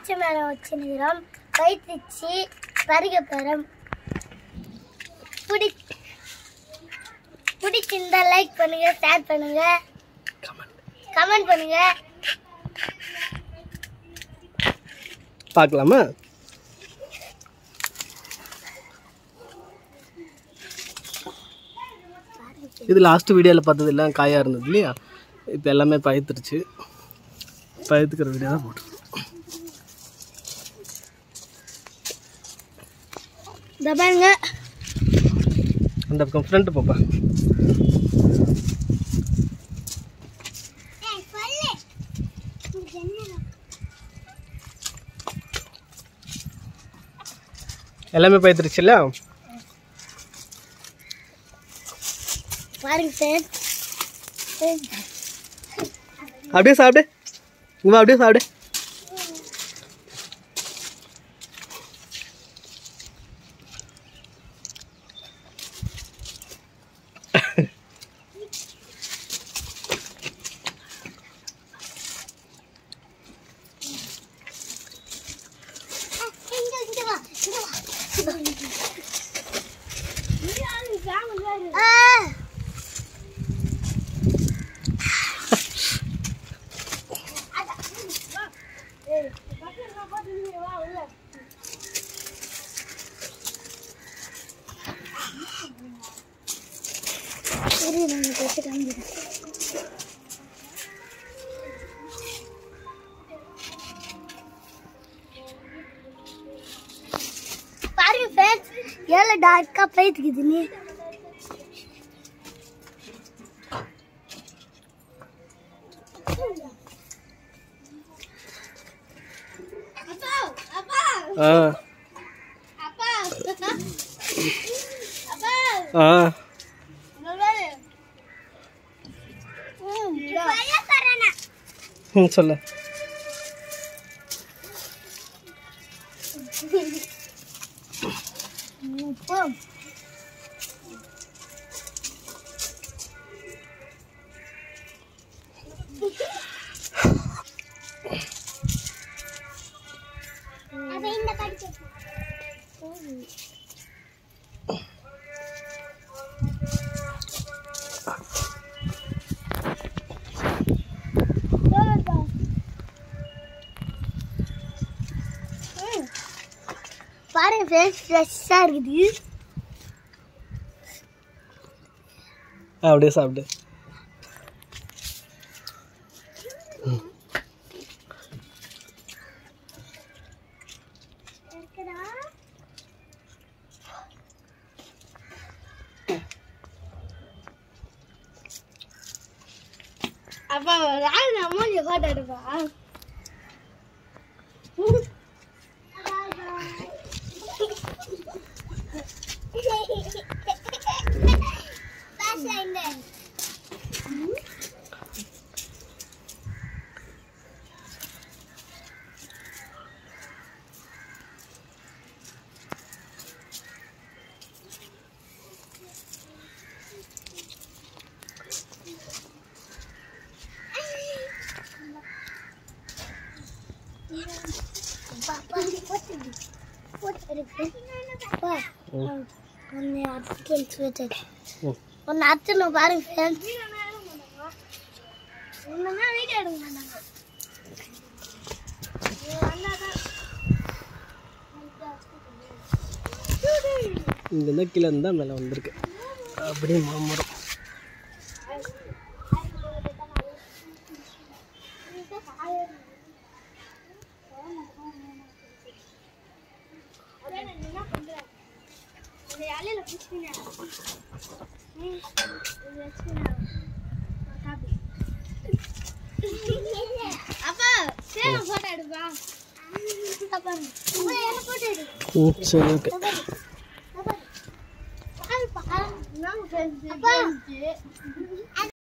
திராட்சை மரம் வச்சுருக்கிறோம். பயிற்சி பறிக்க போகிறோம். பிடிச்சிருந்தா லைக் பண்ணுங்க, ஷேர் பண்ணுங்க, கமெண்ட் பண்ணுங்க. பார்க்கலாமா? இது லாஸ்ட் வீடியோவில் பார்த்தது எல்லாம் காயாக இருந்தது இல்லையா? இப்போ எல்லாமே பழுத்துருச்சு. பழுத்துக்கிற வீடியோ தான் போட்டுருக்கோம். இந்த பாருங்க, அந்த பக்கம் ஃப்ரண்ட் போப்பா. எல்லாமே பழுத்துருச்சுல்ல? பாருங்க சார், அப்படியே சாப்பிடு. இவன் அப்படியே சாப்பிடு. பாருங்க ஃப்ரெண்ட்ஸ், எவ்வளோ டார்க்காக போயிட்டுக்குது. நீ சொல்ல பாருங்க ஃப்ரெண்ட்ஸ், ஃப்ரெஷ்ஷாக இருக்குது. அப்படியே சாப்பிடு. அப்பா அம்மா போட்டோ எடுப்பா. ஒன்னு அச்சனை பாருங்க ஃப்ரெண்ட்ஸ். வீடியோ எடுங்க மாட்டாங்க. இங்கே கீழே இருந்தால் மேலே வந்திருக்கு. அப்படியே மாமரம். அப்பா போட்டோ எடுப்பா. சரி, ஓகே. அப்பா